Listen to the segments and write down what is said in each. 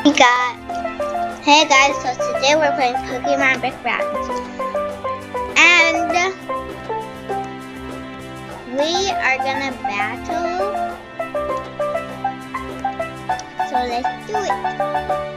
Hey guys, so today we're playing Pokemon Brick Rounds. And we are gonna battle. So let's do it.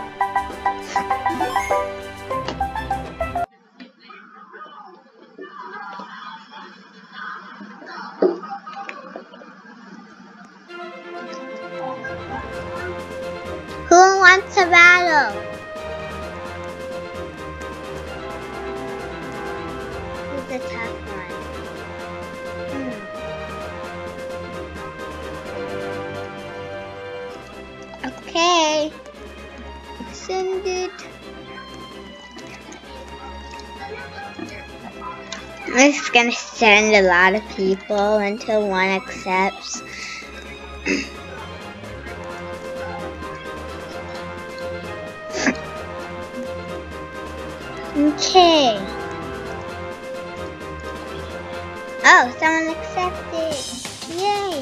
Who wants to battle? Who's the tough one? Okay. Send it. I'm just gonna send a lot of people until one accepts. Okay. Oh, someone accepted. Yay.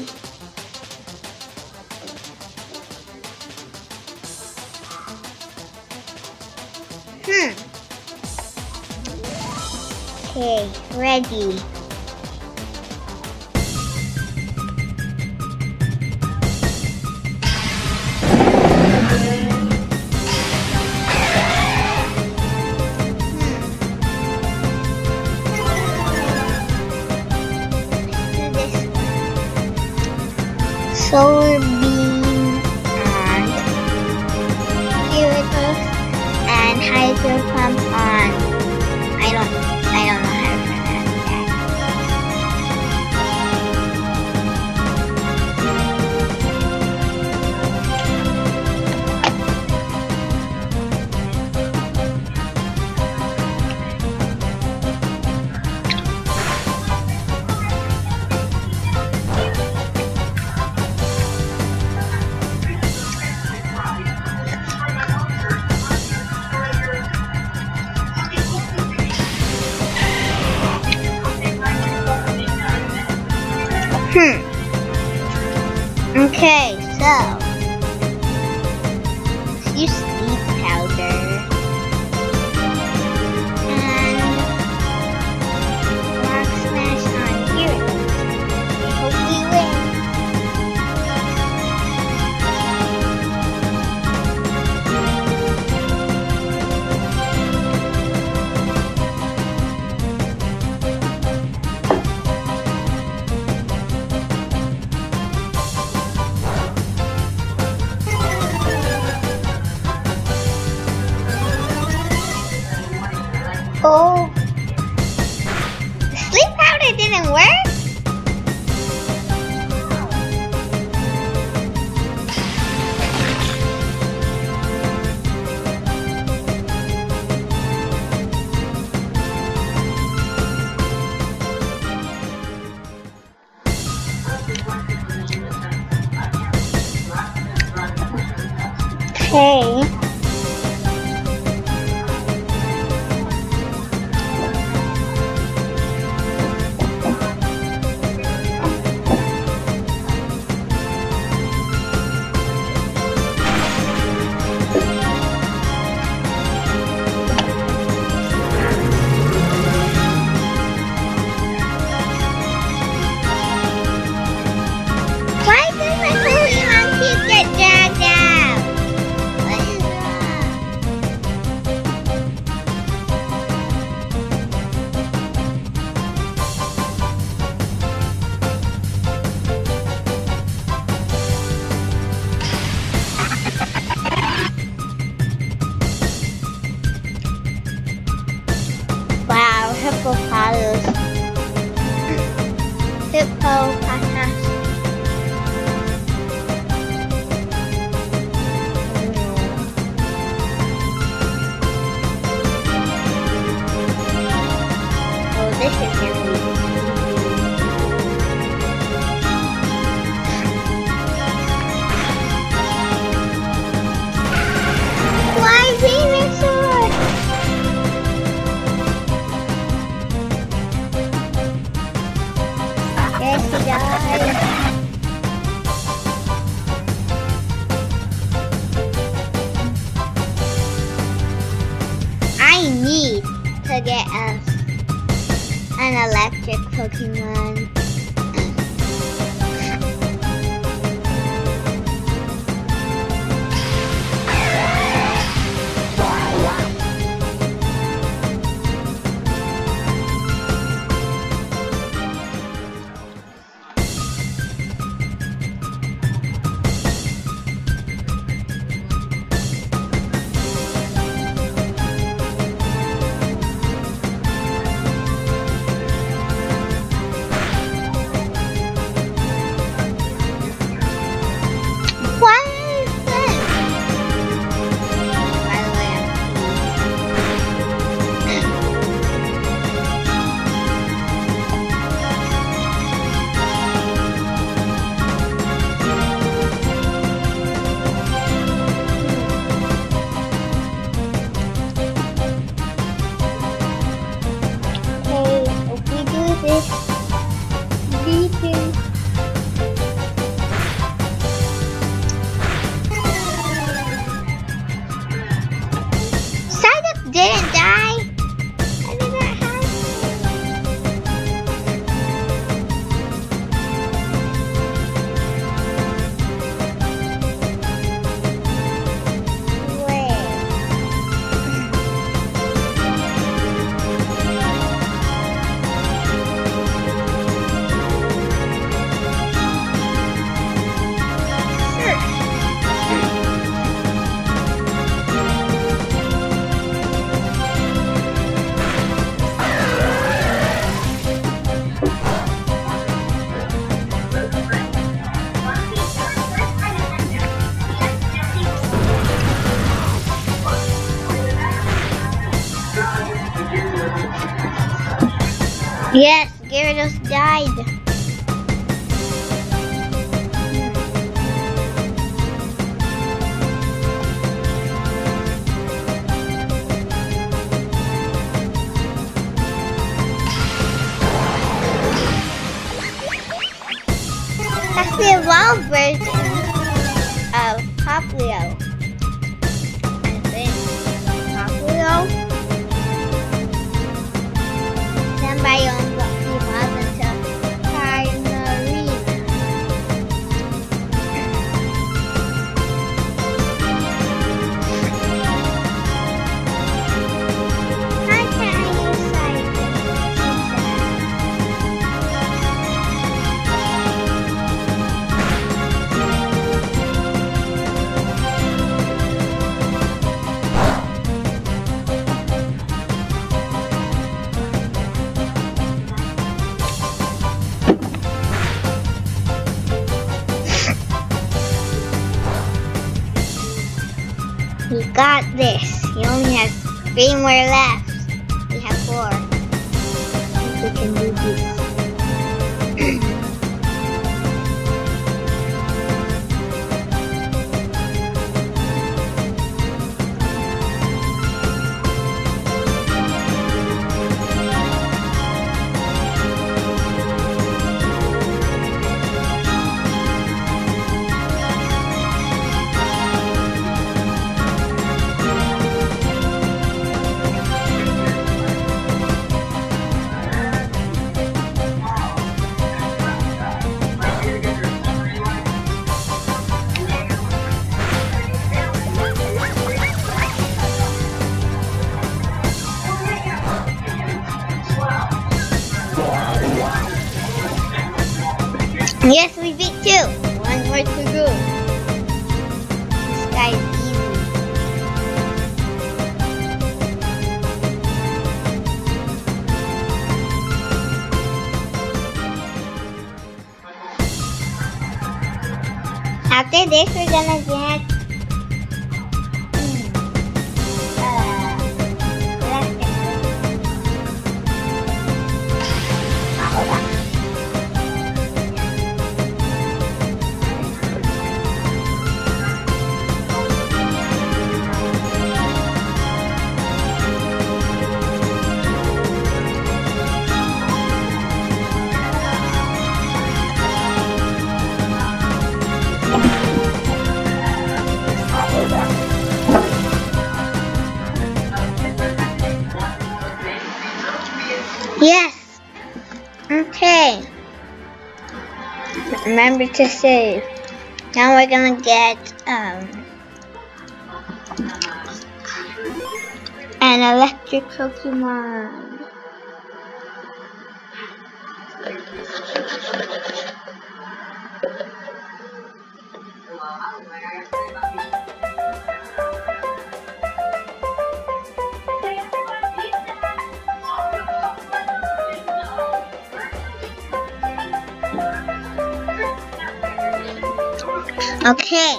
Okay, ready. Solar Beam and Gyarados and Hydro Pump on. I don't know how to pronounce that. Okay, so use sleep powder and rock smash on Gyarados. I hope we win. Oh, the sleep powder didn't work? Okay. Why does my Pokemon keep get dragged out? What is wrong? Pokemon. Didn't die? How did that happen? Wait. Yes, Gyarados died. That's the evolved version of Popplio. I think Popplio. Then Biome evolved into Primarina. How can I use Siphon? We got this. He only has 3 more left. We have 4. I think we can do this. Yes, we beat 2. 1 more to go. This guy is easy. After this, we're gonna get Remember to save. Now we're gonna get an electric Pokemon. Okay.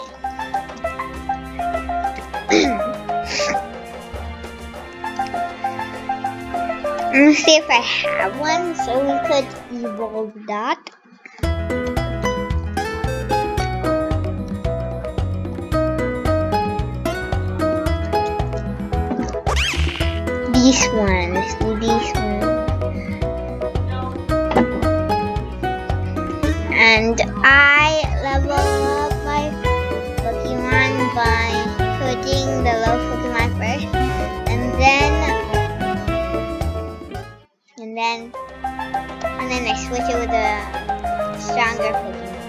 Let's see if I have one, so we could evolve that. These ones, and I level up my Pokemon by putting the low Pokemon first, and then I switch it with a stronger Pokemon.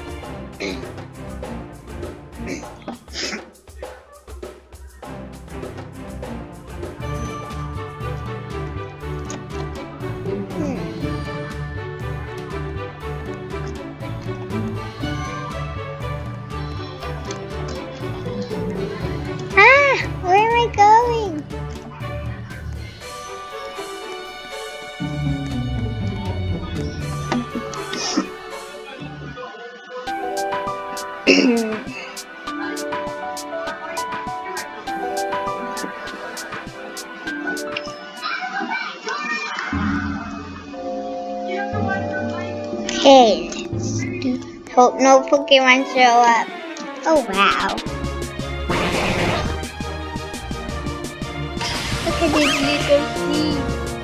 Where am I going? Okay, hope no Pokemon show up. Oh wow. Look at these little seeds.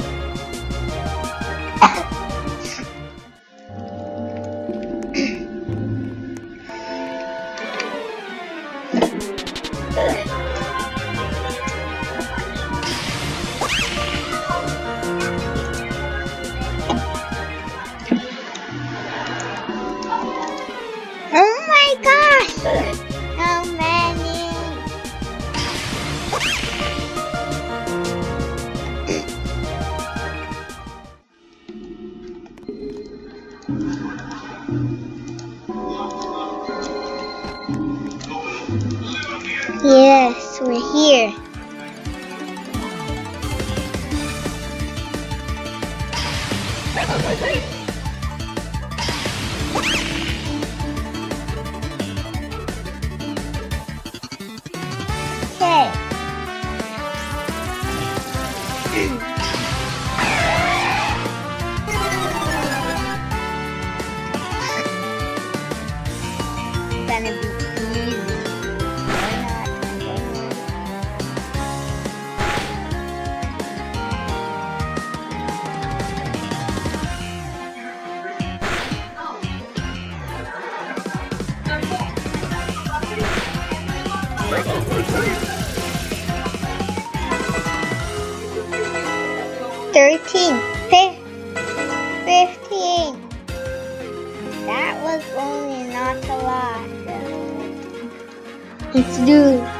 Oh my gosh! How many? Yes, we're here. Okay. It's gonna be easy. $13, $15. That was only not a lot. Let's do it.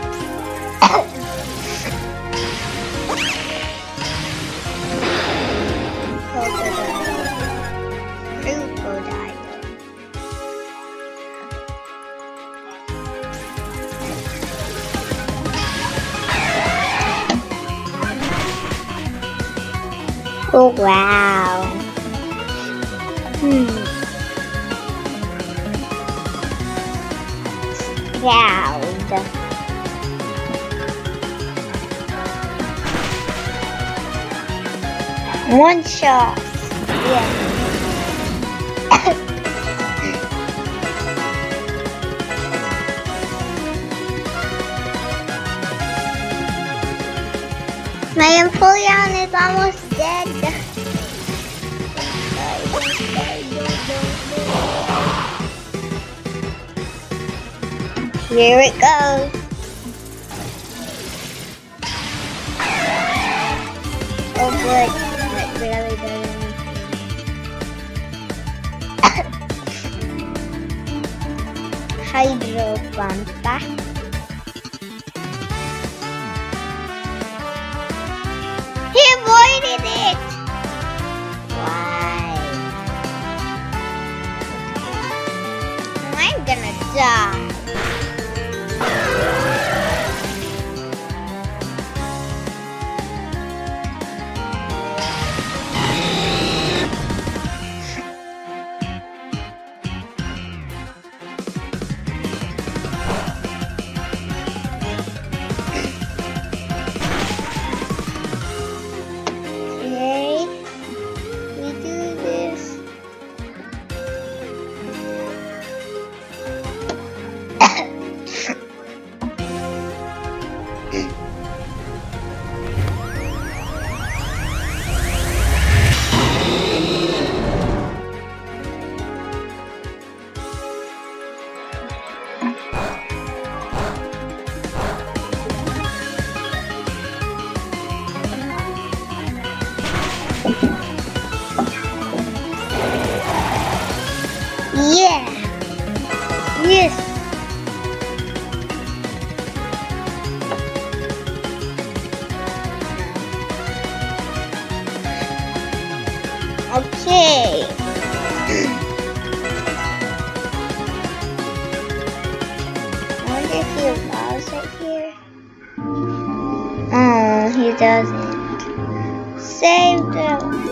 Oh wow. Cloud. One shot. Yeah. My Empoleon is almost dead. Here it goes. Oh good, that really doesn't. hydro bumper. He avoided it! Why? I'm gonna die. Yeah. Yes. Okay. I wonder if he allows it here. Oh, he doesn't. Save them.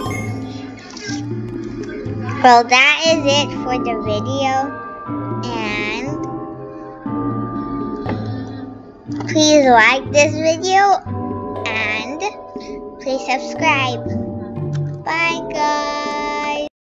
Well, that is it for the video. And please like this video and please subscribe. Bye guys.